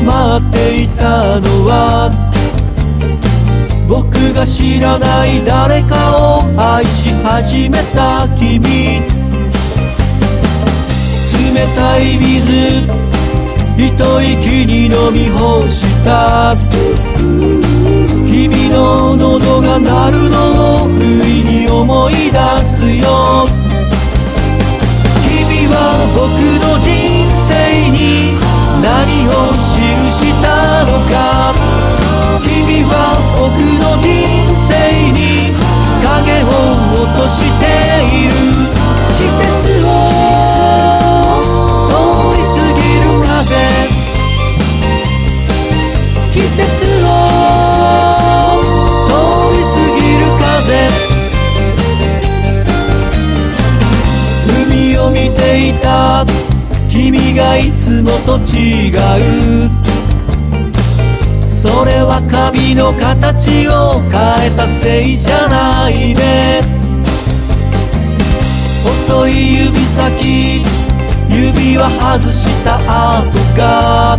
待っていたのは僕が知らない誰かを愛し始めた君。冷たい水一息に飲み干した君の喉が鳴るのを不意に思い出すよ。君は僕の人生に何を記したのか。君は僕の人生に影を落としている。季節を通り過ぎる風、季節を通り過ぎる風。海を見ていた君がいつもと違う。それは髪の形を変えたせいじゃないね。細い指先、指輪外した跡が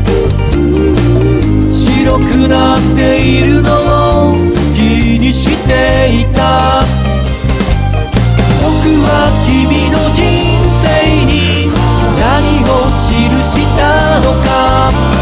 白くなっているのを気にしていた。僕は君の人生に何を記したのか。